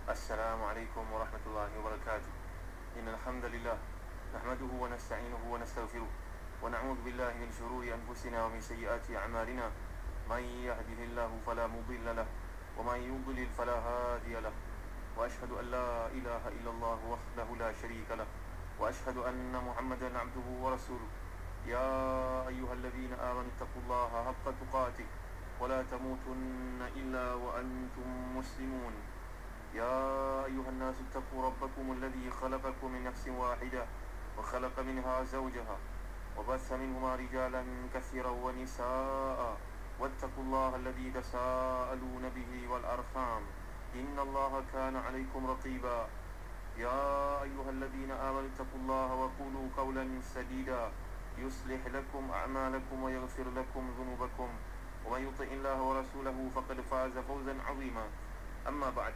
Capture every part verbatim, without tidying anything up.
Assalamualaikum warahmatullahi wabarakatuh. Innal hamdalillah nahmaduhu wa nasta'inuhu wa nastaghfiruh wa na'udzu billahi min shururi anfusina wa min sayyiati a'malina. May yahdihillahu fala mudilla lahu wa may yudlil fala hadiya lahu. Wa ashhadu an la ilaha illallah wahdahu la syarika lahu wa ashhadu anna Muhammadan 'abduhu wa rasuluh. Ya ayyuhalladzina amanu taqullaha haqqa tuqatih wa la tamutunna illa wa antum muslimun. يا أيها الناس اتقوا ربكم الذي خلقكم من نفس واحدة وخلق منها زوجها وبث منهما رجالا كثيرا ونساء واتقوا الله الذي تساءلون به والأرحام إن الله كان عليكم رقيبا. يا أيها الذين آمنوا اتقوا الله وقولوا قولا سديدا يصلح لكم أعمالكم ويغفر لكم ذنوبكم ومن يطع الله ورسوله فقد فاز فوزا عظيما. أما بعد.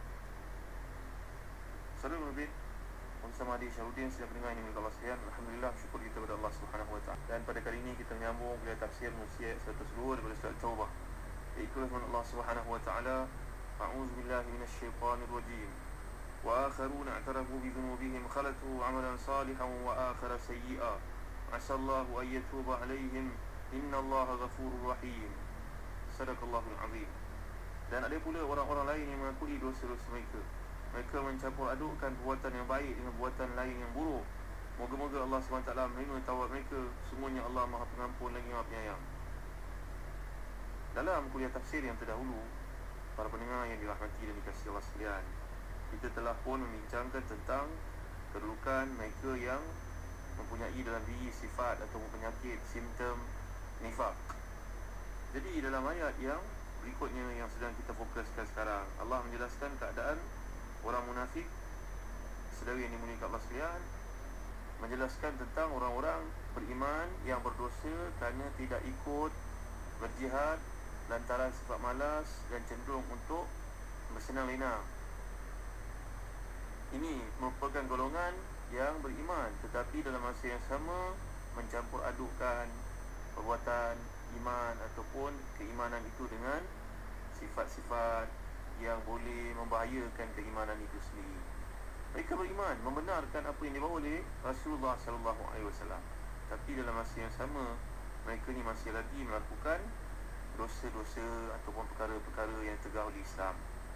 Saudara Nabi bersama adik Syarudin sedang mendengar ini milik Allah sekalian. Alhamdulillah, syukur kita kepada Allah Subhanahu Wa Taala. Dan pada kali ini kita menyambung bila tafsir Musyrik seratus dua daripada surah Taubah. Iaitu firman Allah Subhanahu Wa Taala, A'udzu billahi minasyaitonir rajim. Wa akharuna i'tarafu bi dhunubihim khalatu 'amalan salihan wa akhara sayyi'a. 'Asallahu an yatuba 'alaihim innallaha ghafurur rahim. Sadaqallahul 'azim. Dan ada pula orang-orang lain yang mengakui dosa-dosa mereka. Mereka mencampur adukkan perbuatan yang baik dengan perbuatan lain yang buruk. Moga-moga Allah subhanahu wa taala menerima taubat mereka. Sungguhnya Allah Maha Pengampun lagi Maha Penyayang. Dalam kuliah tafsir yang terdahulu, para pendengar yang dirahmati dan dikasihi Allah sekalian, kita telah pun membincangkan tentang kedudukan mereka yang mempunyai dalam diri sifat atau penyakit, simptom nifaq. Jadi dalam ayat yang berikutnya yang sedang kita fokuskan sekarang, Allah menjelaskan keadaan orang munafik, saudara yang dimuliakan Allah sekalian, menjelaskan tentang orang-orang beriman yang berdosa kerana tidak ikut berjihad lantaran sifat malas dan cenderung untuk bersenang lenang. Ini merupakan golongan yang beriman tetapi dalam masa yang sama mencampur adukkan perbuatan iman ataupun keimanan itu dengan sifat-sifat yang boleh membahayakan keimanan itu sendiri. Mereka beriman, membenarkan apa yang dibawa oleh Rasulullah sallallahu alaihi wasallam, tapi dalam masa yang sama mereka ni masih lagi melakukan dosa-dosa ataupun perkara-perkara yang tegah oleh Islam.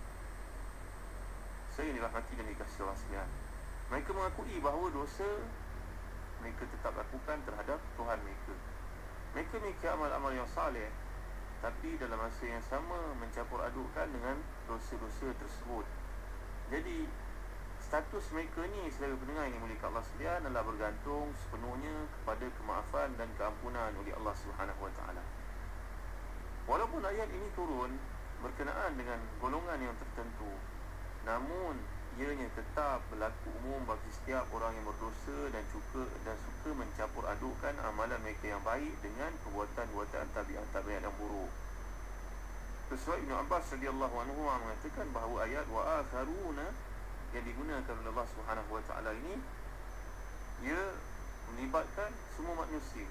Saya dirahmati dan dikasihi Allah sekalian, mereka mengakui bahawa dosa mereka tetap lakukan terhadap Tuhan mereka. Mereka memiliki amal-amal yang saleh, tapi dalam masa yang sama mencampur adukkan dengan dosa-dosa tersebut. Jadi status mereka ni, saudara pendengar yang dimuliakan Allah sekalian, adalah bergantung sepenuhnya kepada kemaafan dan keampunan oleh Allah Subhanahu Wa Taala. Walaupun ayat ini turun berkenaan dengan golongan yang tertentu, namun ianya tetap berlaku umum bagi setiap orang yang berdosa dan suka dan suka mencampur adukkan amalan mereka yang baik dengan perbuatan-perbuatan tabiat-tabiat yang buruk. Sesuai Ibn Abbas radhiyallahu anhu mengatakan bahawa ayat wa akharuna yang digunakan oleh Allah Subhanahu Wa Taala ini, ia melibatkan semua manusia.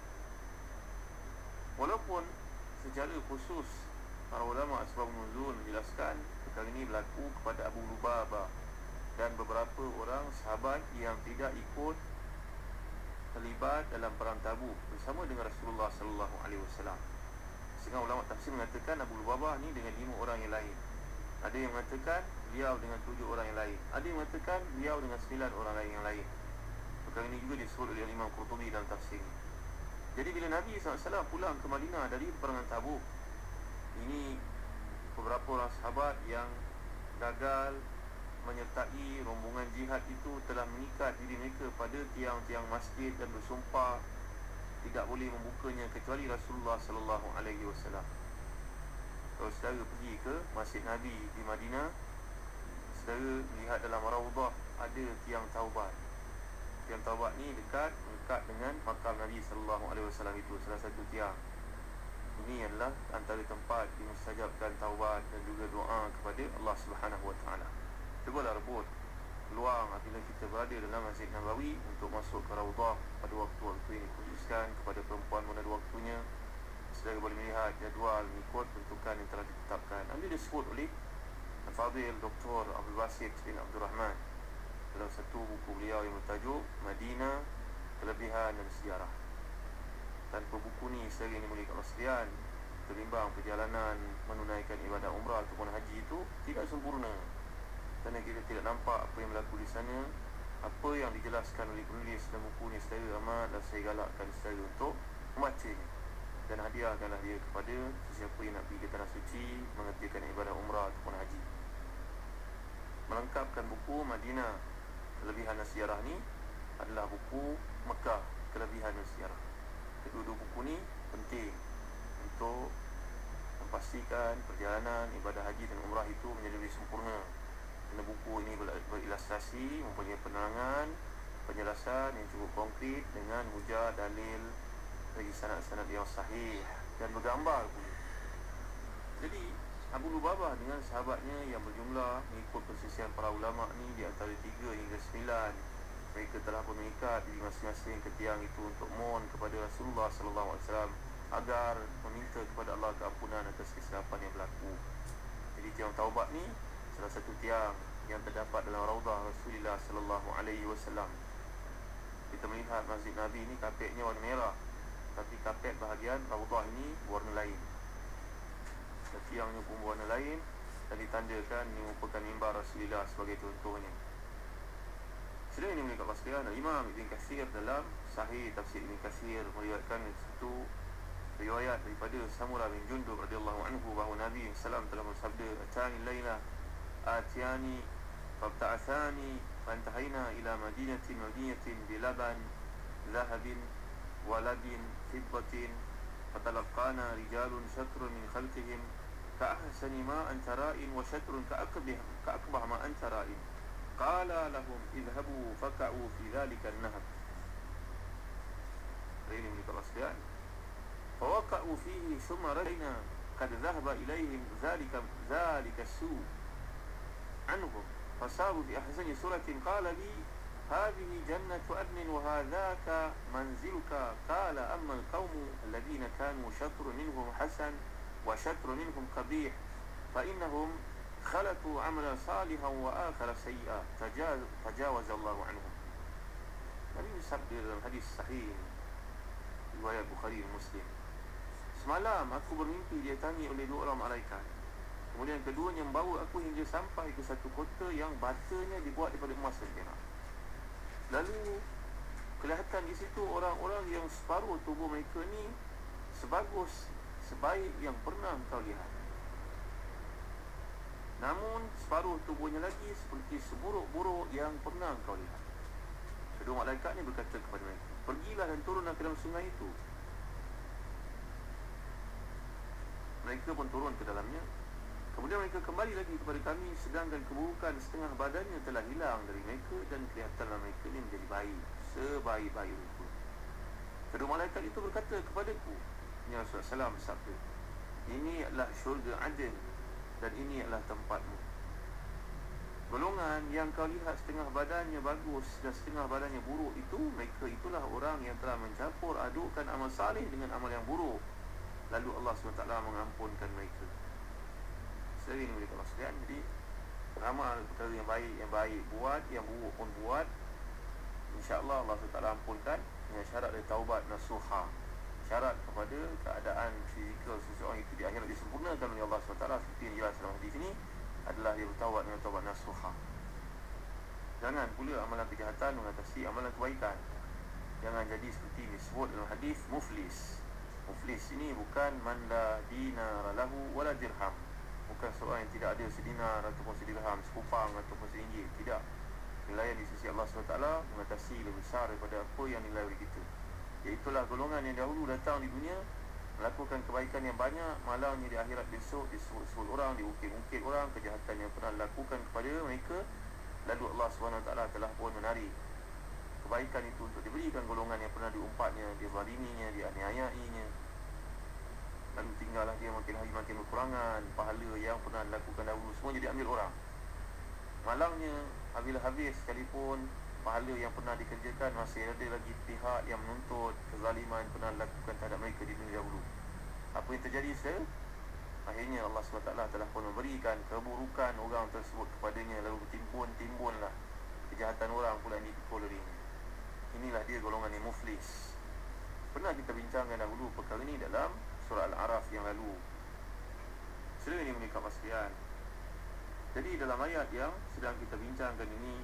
Walaupun secara khusus para ulama asbab nuzul menjelaskan perkara ini berlaku kepada Abu Lubabah dan beberapa orang sahabat yang tidak ikut terlibat dalam perang Tabuk bersama dengan Rasulullah sallallahu alaihi wasallam. Setengah ulama tafsir mengatakan Abu Lubabah ni dengan lima orang yang lain. Ada yang mengatakan beliau dengan tujuh orang yang lain. Ada yang mengatakan beliau dengan sembilan orang lain yang lain. Perkara ini juga disebut oleh Imam Qurtubi dalam tafsir. Jadi bila Nabi sallallahu alaihi wasallam pulang ke Madinah dari peperangan Tabuk, ini beberapa orang sahabat yang gagal menyertai rombongan jihad itu telah mengikat diri mereka pada tiang-tiang masjid dan bersumpah tidak boleh membukanya kecuali Rasulullah sallallahu alaihi wasallam. Kalau saudara pergi ke Masjid Nabi di Madinah, saudara melihat dalam Raudhah ada tiang taubat. Tiang taubat ni dekat dekat dengan makam Nabi sallallahu alaihi wasallam itu, salah satu tiang. Ini adalah antara tempat dimustajabkan taubat dan juga doa kepada Allah Subhanahu Wa Taala. Cubalah rebut peluang apabila kita berada dalam Masjid Nabawi untuk masuk ke Raudhah pada waktu-waktu ini, khususkan kepada perempuan mana ada waktunya. Saudara boleh melihat jadual mengikut bentukan yang telah ditetapkan. Ambil disebut oleh Al-Fadhil Doktor Abdul Basit bin Abdul Rahman dalam satu buku beliau yang bertajuk Madinah, Kelebihan dan Sejarah. Tanpa buku ni, sering dimulakan Allah sekalian, ketimbang perjalanan menunaikan ibadah umrah ataupun haji itu tidak sempurna, kerana kita tidak nampak apa yang berlaku di sana. Apa yang dijelaskan oleh penulis dalam buku ni secara amat, dan saya galakkan secara untuk membacanya dan hadiahkanlah dia kepada sesiapa yang nak pergi ke Tanah Suci mengerjakan ibadah umrah ataupun haji. Melengkapkan buku Madinah, Kelebihan dan Sejarah ni adalah buku Mekah, Kelebihan dan Sejarah. Kedua-dua buku ni penting untuk memastikan perjalanan ibadah haji dan umrah itu menjadi lebih sempurna. Kerana buku ini berilustrasi, mempunyai penerangan, penjelasan yang cukup konkret dengan hujah, dalil, lagi sanad-sanad yang sahih dan bergambar pun. Jadi Abu Lubabah dengan sahabatnya yang berjumlah, mengikut persisian para ulama ni, di antara tiga hingga sembilan. Mereka telah pun mengikat di masing-masing ke tiang itu untuk mohon kepada Rasulullah sallallahu alaihi wasallam agar meminta kepada Allah keampunan atas kesilapan yang berlaku. Jadi tiang taubat ni salah satu tiang yang terdapat dalam Raudah Rasulullah sallallahu alaihi wasallam. Kita melihat Masjid Nabi ni kapetnya warna merah, tapi kapet bahagian Raudah ini warna lain. Tiangnya pun warna lain, dan ditandakan ini merupakan mimbar Rasulullah sebagai contohnya. Selain ini mereka sekalian, Imam Ibn Katsir dalam Sahih Tafsir Ibn Katsir meriwayatkan satu riwayat daripada Samurah bin Jundub radhiyallahu anhu bahawa Nabi sallallahu alaihi wasallam telah bersabda, "Atani laila atiani fabta'athani fantahaina ila madinatin madinatin bilaban dhahabin waladin fiddatin fatalaqana rijalun syatrun min khalqihim ka'ahsani ma anta ra'in wa syatrun ka'akbah ka'akbah ma anta ra'in qala lahum idhabu faka'u fi dhalika an-nahar." Ini mereka sekalian, fawaqa'u fihi thumma rajina qad dhahaba ilaihim dhalika dhalika as-su' anhum fasabu bi ahsani suratin qala li hadhihi jannatu adnin wa hadhaka manziluka qala amma al-qawmu alladhina kanu shatru minhum hasan wa shatru minhum qabih fa innahum khalatu amala salihan wa akhara sayyi'a tajawaza Allahu anhum. Nabi bersabda dalam hadis sahih riwayat Bukhari dan Muslim, "Semalam aku bermimpi didatangi oleh dua orang malaikat. Kemudian keduanya membawa aku hingga sampai ke satu kota yang batanya dibuat daripada emas dan perak. Lalu kelihatan di situ orang-orang yang separuh tubuh mereka ni sebagus, sebaik yang pernah kau lihat. Namun separuh tubuhnya lagi seperti seburuk-buruk yang pernah kau lihat." Kedua malaikat ni berkata kepada mereka, "Pergilah dan turunlah ke dalam sungai itu." Mereka pun turun ke dalamnya. Kemudian mereka kembali lagi kepada kami, sedangkan keburukan setengah badannya telah hilang dari mereka, dan kelihatanlah mereka ini menjadi baik, sebaik-baik rupa. Kedua malaikat itu berkata kepadaku, ya Rasulullah sallallahu alaihi wasallam bersabda, "Ini adalah syurga Aden, dan ini adalah tempatmu. Golongan yang kau lihat setengah badannya bagus dan setengah badannya buruk itu, mereka itulah orang yang telah mencampur adukkan amal saleh dengan amal yang buruk, lalu Allah subhanahu wa taala mengampunkan mereka." Sering mereka Allah sekalian, jadi ramal perkara yang baik, yang baik buat, yang buruk pun buat, insya-Allah Allah subhanahu wa taala ampunkan, dengan syarat dari taubat nasuha. Syarat kepada keadaan fizikal seseorang itu di akhirat disempurnakan oleh Allah subhanahu wa taala, seperti yang jelas dalam hadis ini, adalah dia bertaubat dengan taubat nasuha. Jangan pula amalan kejahatan mengatasi amalan kebaikan. Jangan jadi seperti disebut dalam hadis muflis. Muflis ini bukan man la dinar lahu wala dirham, bukan seorang yang tidak ada sedinar ataupun sedirham, sekupang ataupun seringgit. Tidak. Nilai di sisi Allah subhanahu wa taala mengatasi lebih besar daripada apa yang nilai oleh kita. Iaitulah golongan yang dahulu datang di dunia melakukan kebaikan yang banyak, malangnya di akhirat besok disebut-sebut orang, diungkit-ungkit orang kejahatan yang pernah dilakukan kepada mereka, lalu Allah subhanahu wa taala telah pun menarik kebaikan itu untuk diberikan golongan yang pernah diumpatnya, dizaliminya, dianiayainya. Lalu tinggallah dia makin hari makin berkurangan, pahala yang pernah dilakukan dahulu semua jadi ambil orang. Malangnya apabila habis sekalipun pahala yang pernah dikerjakan, masih ada lagi pihak yang menuntut kezaliman pernah dilakukan terhadap mereka di dunia dahulu. Apa yang terjadi, saudara? Akhirnya Allah subhanahu wa taala telah pun memberikan keburukan orang tersebut kepadanya, lalu timbun-timbunlah kejahatan orang pula yang dipikul darinya. Inilah dia golongan yang muflis. Pernah kita bincangkan dahulu perkara ini dalam surah Al-A'raf yang lalu. Sudah ini menikah sekalian. Jadi dalam ayat yang sedang kita bincangkan ini,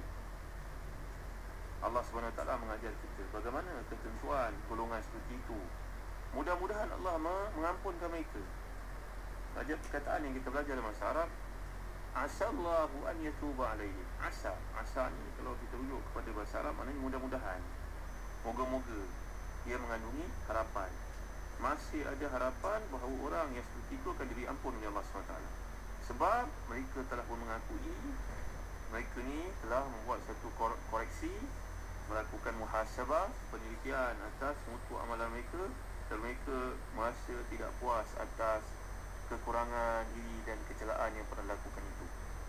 Allah subhanahu wa taala mengajar kita bagaimana ketentuan golongan seperti itu. Mudah-mudahan Allah mengampunkan mereka. Ajar perkataan yang kita belajar dalam bahasa Arab, asallahu an yatuba alaihim. Asa, asa ni kalau kita rujuk kepada bahasa Arab maknanya mudah-mudahan, moga-moga. Ia mengandungi harapan. Masih ada harapan bahawa orang yang seperti itu akan diberi ampun oleh Allah subhanahu wa taala. Sebab mereka telah pun mengakui mereka ni telah membuat satu koreksi, melakukan muhasabah, penelitian atas mutu amalan mereka, dan mereka merasa tidak puas atas kekurangan diri dan kecelaan yang pernah lakukan itu.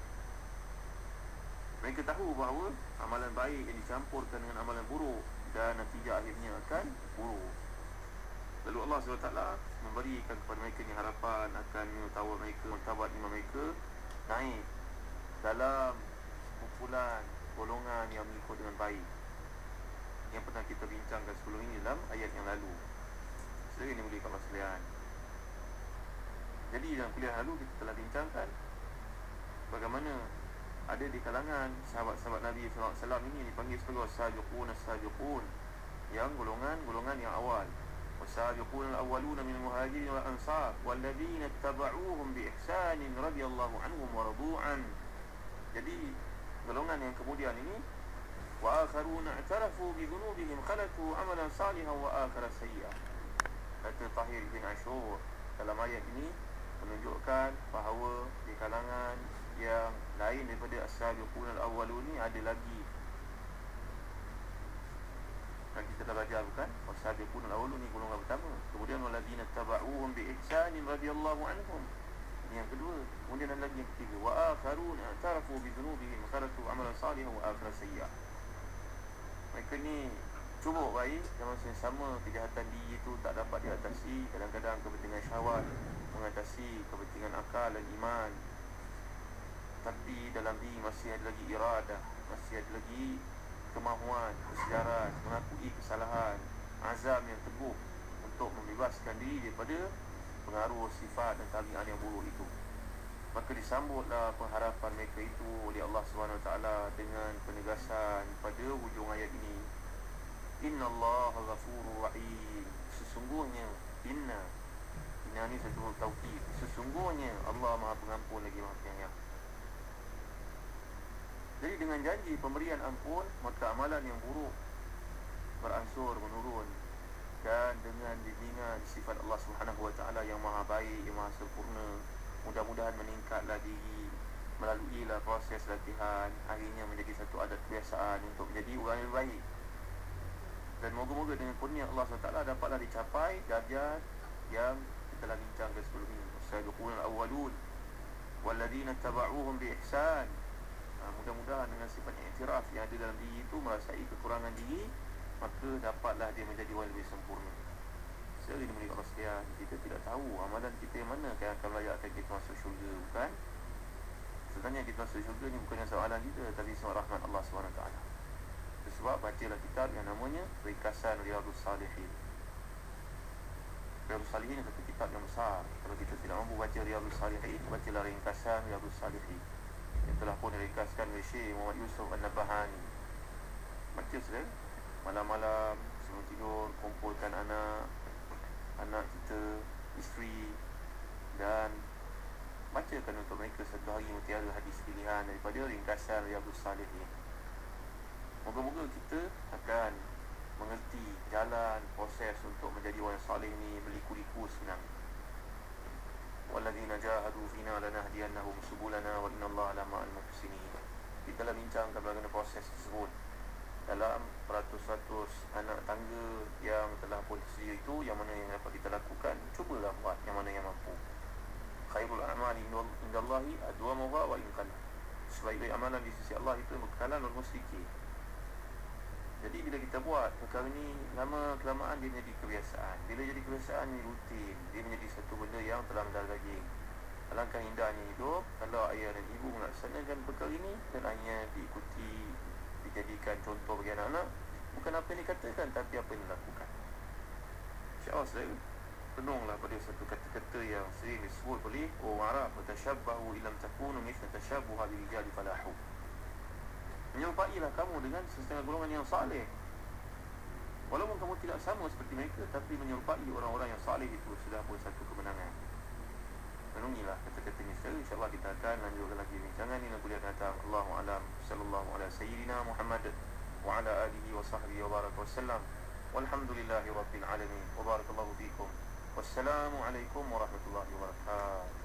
Mereka tahu bahawa amalan baik yang dicampurkan dengan amalan buruk dan natijah akhirnya akan buruk. Lalu Allah subhanahu wa taala memberikan kepada mereka ni harapan akan tahu mereka, martabat iman mereka naik dalam kumpulan golongan yang mengikut dengan baik, yang pernah kita bincangkan sebelum ini dalam ayat yang lalu. Sering ini boleh kalau sekalian. Jadi dalam kuliah lalu kita telah bincangkan bagaimana ada di kalangan sahabat-sahabat Nabi sallallahu alaihi wasallam ini dipanggil sebagai as-sabiqun as-sabiqun, yang golongan-golongan yang awal. Was-sabiqun al-awwalun min al-muhajirin wal ansar walladzina ittaba'uuhum bi ihsanin radhiyallahu anhum wa radu an. Jadi golongan yang kemudian ini, wa akharuna i'tarafu bi dhunubihim khalatu amalan salihan wa akhara sayyi'ah. Kata Tahir bin Ashur dalam ayat ini menunjukkan bahawa di kalangan yang lain daripada as-sabiqun al-awwalun ni ada lagi. Dan kita dah belajar bukan? As-sabiqun al-awwalun ni golongan pertama. Kemudian walladzina tabauhum bi ihsanin radhiyallahu anhum. Ini yang kedua. Kemudian ada lagi yang ketiga, wa akharuna i'tarafu bi dhunubihim kharatu amalan salihan wa akhara sayyi'ah. Mereka ni cuba baik dan masa yang sama kejahatan diri itu tak dapat diatasi. Kadang-kadang kepentingan syahwat mengatasi kepentingan akal dan iman, tapi dalam diri masih ada lagi iradah, masih ada lagi kemahuan, kesedaran, mengakui kesalahan, azam yang teguh untuk membebaskan diri daripada pengaruh sifat dan tabiat yang buruk itu. Maka disambutlah pengharapan mereka itu oleh Allah subhanahu wa taala dengan penegasan pada hujung ayat ini, innallaha ghafurur rahim. Sesungguhnya, inna inna ni satu huruf taukid, sesungguhnya Allah Maha Pengampun lagi Maha Penyayang. Jadi dengan janji pemberian ampun, maka amalan yang buruk beransur menurun, dan dengan bimbingan sifat Allah Subhanahu wa taala yang Maha Baik, yang Maha Sempurna, mudah-mudahan meningkatlah diri, melaluilah proses latihan, akhirnya menjadi satu adat kebiasaan untuk menjadi orang yang baik. Dan moga-moga dengan kurnia Allah subhanahu wa taala dapatlah dicapai darjat yang kita telah bincangkan sebelum ini. As-sabiqun al-awwalun walladzina tabauhum bi ihsan. Ha, mudah-mudahan dengan sifat i'tiraf yang ada dalam diri itu, merasai kekurangan diri, maka dapatlah dia menjadi orang lebih sempurna. Sekali ini Allah sekalian, kita tidak tahu amalan kita yang mana yang akan melayakkan kita masuk syurga, bukan? Sebenarnya kita masuk syurga ni bukan soalan kita, tapi soal rahmat Allah subhanahu wa taala. Sebab bacalah kitab yang namanya Ringkasan Riyadhus Salihin. Riyadhus Salihin adalah satu kitab yang besar. Kalau kita tidak mampu baca Riyadhus Salihin, bacalah Ringkasan Riyadhus Salihin yang telah pun diringkaskan oleh Syekh Muhammad Yusuf An-Nabahani. Baca saja malam-malam sebelum tidur, kumpulkan anak anak kita, isteri, dan bacakan untuk mereka satu hari mutiara hadis pilihan daripada Ringkasan Riyadhus Salihin. Moga-moga kita akan mengerti jalan proses untuk menjadi orang saleh ni berliku-liku senang. Walladzina jahadu fina lanahdiyannahum subulana wa innallaha lama'al muhsinin. Kita telah bincangkan bagaimana proses tersebut dalam beratus-ratus anak tangga yang telah pun tersedia itu, yang mana yang dapat kita lakukan, cubalah buat yang mana yang mampu. Khairul a'mali indallahi adwamuha wa in qalla. Sebaik-baik amalan di sisi Allah itu berkekalan walaupun sedikit. Jadi bila kita buat perkara ni, lama kelamaan dia menjadi kebiasaan. Bila jadi kebiasaan ni rutin, dia menjadi satu benda yang telah mendarah daging. Alangkah indahnya hidup kalau ayah dan ibu melaksanakan perkara ini dan hanya diikuti, dijadikan contoh bagi anak-anak, bukan apa yang dikatakan tapi apa yang dilakukan. InsyaAllah saudara, penuhlah pada satu kata-kata yang sering disebut oleh orang Arab, "Tashabbahu illam takunu mithla tashabbuha birijali falahu." Menyerupailah kamu dengan setengah golongan yang saleh. Walaupun kamu tidak sama seperti mereka, tapi menyerupai orang-orang yang saleh itu sudah pun satu kemenangan. Renungilah kata-kata ini saudara. InsyaAllah kita akan lanjutkan lagi bincangan ini kuliah datang. Allahu a'lam. Sallallahu ala sayyidina Muhammad wa ala alihi wa sahbihi wa baraka wasallam. Walhamdulillahi rabbil alamin. Wa barakallahu fikum. Wassalamu alaikum warahmatullahi wabarakatuh.